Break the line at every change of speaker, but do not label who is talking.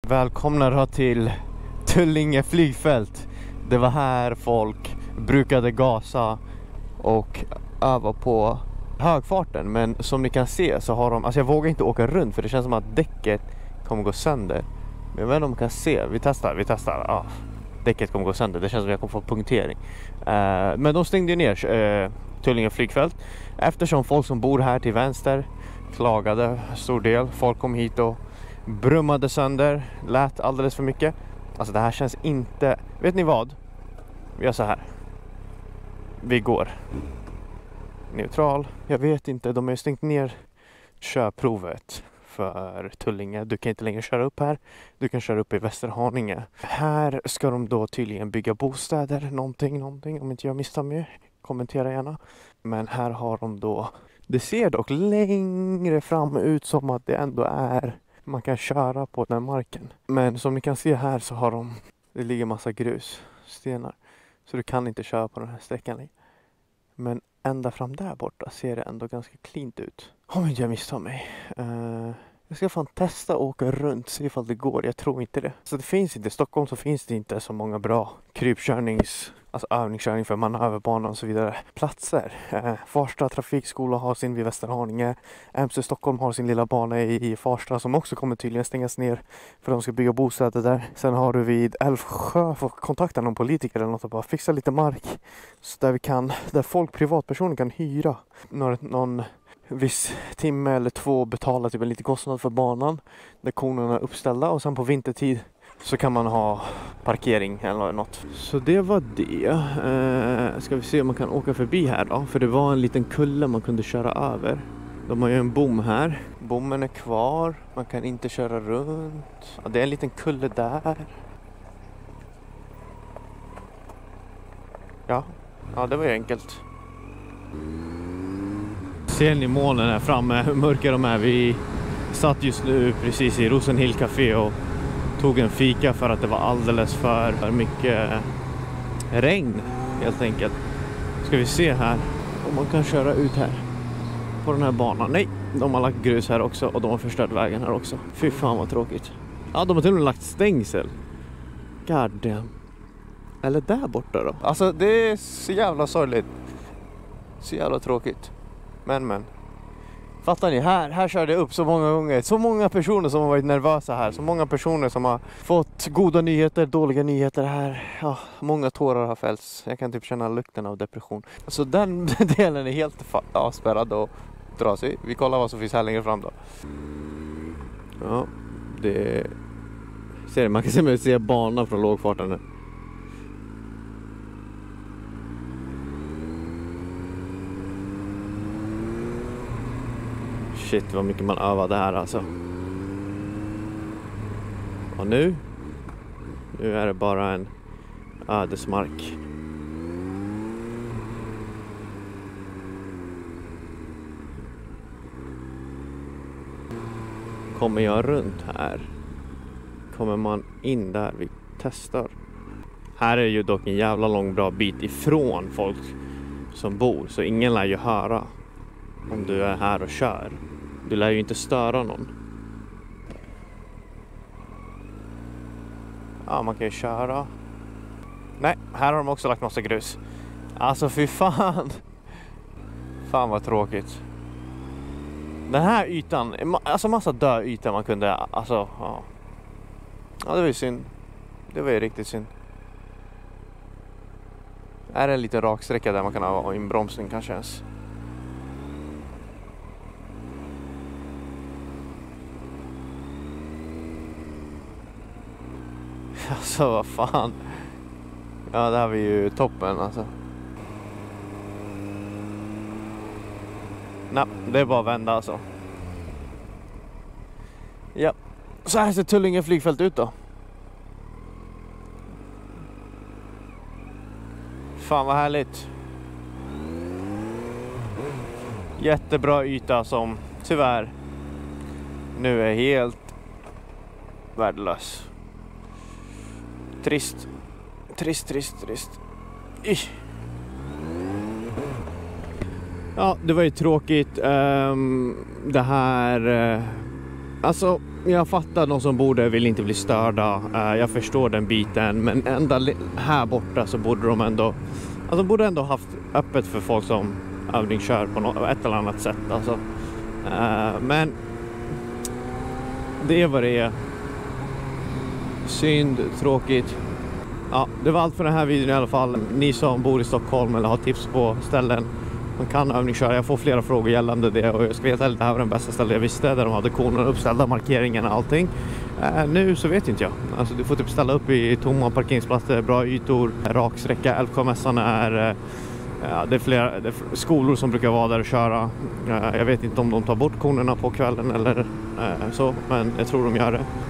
Välkomna då till Tullinge flygfält. Det var här folk brukade gasa och öva på högfarten. Men som ni kan se så har de... Alltså jag vågar inte åka runt för det känns som att däcket kommer gå sönder. Men jag vet inte om man kan se. Vi testar. Ja, däcket kommer gå sönder. Det känns som att jag kommer få punktering. Men de stängde ner Tullinge flygfält. Eftersom folk som bor här till vänster klagade stor del. Folk kom hit och brummade sönder, lät alldeles för mycket. Alltså det här känns inte... Vet ni vad? Vi gör så här. Vi går. Neutral. Jag vet inte, de har ju stängt ner körprovet för Tullinge. Du kan inte längre köra upp här. Du kan köra upp i Västerhaninge. Här ska de då tydligen bygga bostäder. Någonting. Om inte jag misstar mig. Kommentera gärna. Men här har de då... Det ser dock längre fram ut som att det ändå är... Man kan köra på den marken. Men som ni kan se här så har de... Det ligger massa grus, stenar. Så du kan inte köra på den här sträckan. Men ända fram där borta ser det ändå ganska cleant ut. Om inte jag misstar mig. Jag ska fan testa att åka runt. Se ifall det går. Jag tror inte det. Så det finns inte. I Stockholm så finns det inte så många bra krypkörnings... Alltså övningskörning för manöverbanan och så vidare. Platser. Farsta trafikskola har sin vid Västerhaninge. MC Stockholm har sin lilla bana i Farsta som också kommer tydligen stängas ner. För de ska bygga bostäder där. Sen har du vid Älvsjö för kontakta någon politiker eller något och bara fixa lite mark. Så där vi kan, där folk, privatpersoner kan hyra någon viss timme eller två betala typ en liten kostnad för banan. Där konerna är uppställda och sen på vintertid så kan man ha parkering eller något. Så det var det. Ska vi se om man kan åka förbi här då. För det var en liten kulle man kunde köra över. De har ju en bom här. Bommen är kvar. Man kan inte köra runt. Ja, det är en liten kulle där. Ja, det var ju enkelt. Ser ni molnen här framme? Hur mörka de är? Vi satt just nu precis i Rosenhill Café och tog en fika för att det var alldeles för mycket regn helt enkelt. Ska vi se här om man kan köra ut här på den här banan. Nej, de har lagt grus här också och de har förstört vägen här också. Fy fan vad tråkigt. Ja, de har till och med lagt stängsel. God damn. Eller där borta då. Alltså det är så jävla sorgligt. Så jävla tråkigt. Men. Fattar ni? Här körde jag upp så många gånger. Så många personer som har varit nervösa här. Så många personer som har fått goda nyheter, dåliga nyheter här. Ja, många tårar har fällts. Jag kan typ känna lukten av depression. Så den delen är helt avspärrad och trasig. Vi kollar vad som finns här längre fram då. Ja, det... Ser man kan se banan från lågfarten nu. Shit vad mycket man övade här alltså. Och nu är det bara en ödesmark. Kommer jag runt här? Kommer man in där vi testar? Här är ju dock en jävla lång bra bit ifrån folk som bor. Så ingen lär ju höra om du är här och kör. Du lär ju inte störa någon. Ja, man kan ju köra. Nej, här har de också lagt massa grus. Alltså fy fan. Fan vad tråkigt. Den här ytan, alltså massa död yta man kunde, alltså ja. Ja, det var ju synd. Det var ju riktigt synd. Är det en liten raksträcka där man kan ha inbromsning kanske ens. Alltså vad fan. Ja, där har vi ju toppen alltså. Nej, det är bara att vända alltså. Ja, så här ser Tullinge flygfält ut då. Fan vad härligt. Jättebra yta som tyvärr nu är helt värdelös. Trist. Ja, det var ju tråkigt. Det här... alltså, jag fattar de som bor där vill inte bli störda. Jag förstår den biten. Men ända här borta så borde de ändå... Alltså borde ändå haft öppet för folk som övningskör på ett eller annat sätt. Alltså. Men det är vad det är. Synd, tråkigt. Ja, det var allt för den här videon i alla fall. Ni som bor i Stockholm eller har tips på ställen man kan övningsköra. Jag får flera frågor gällande det och jag ska veta att det här var den bästa stället jag visste där de hade konerna uppställda, markeringarna och allting. Nu så vet inte jag. Alltså du får typ ställa upp i tomma parkeringsplatser, bra ytor, raksträcka. Älvsjömässan är... det är flera skolor som brukar vara där och köra. Jag vet inte om de tar bort konerna på kvällen eller så, men jag tror de gör det.